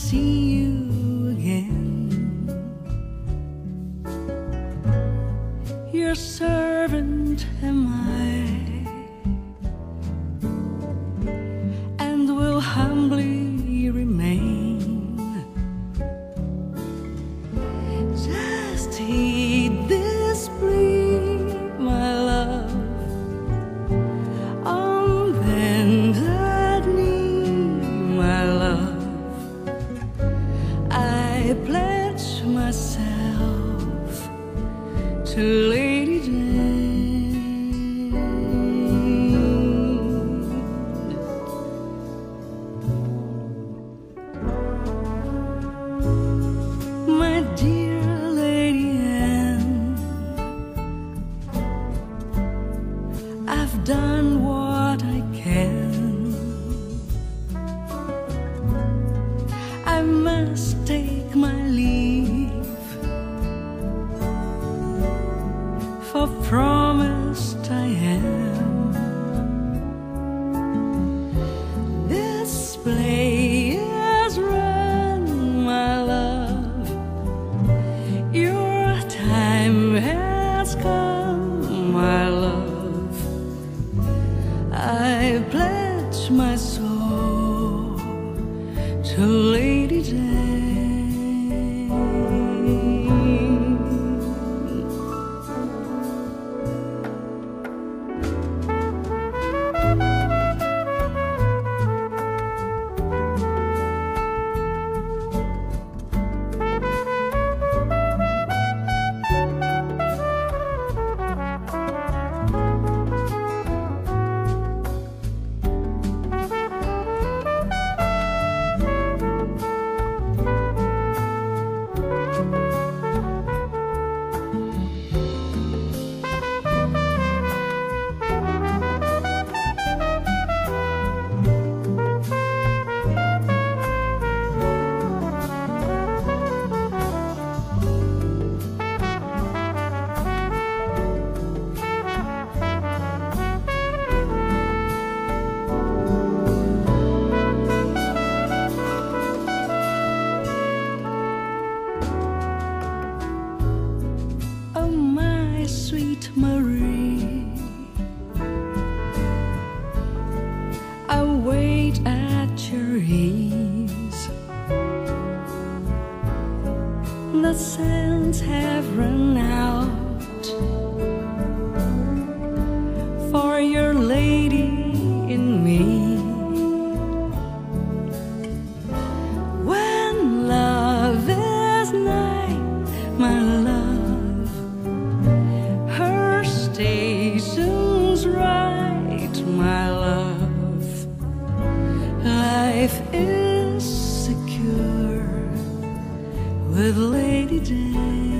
see you again. Your servant am I, and will humbly remain. Just heed this plea, my love, on bended knee, my love. I pledge myself to Lady Jane. My dear Lady Anne, I've done what I can. I must take my leave, for promised I am. This play is run, my love. Your time has come, my love. I pledge my soul to Lady Jane. Sweet Marie, I wait at your ease. The sands have run out for your lady in me. When love is nigh, my love, station's right, my love. Life is secure with Lady Jane.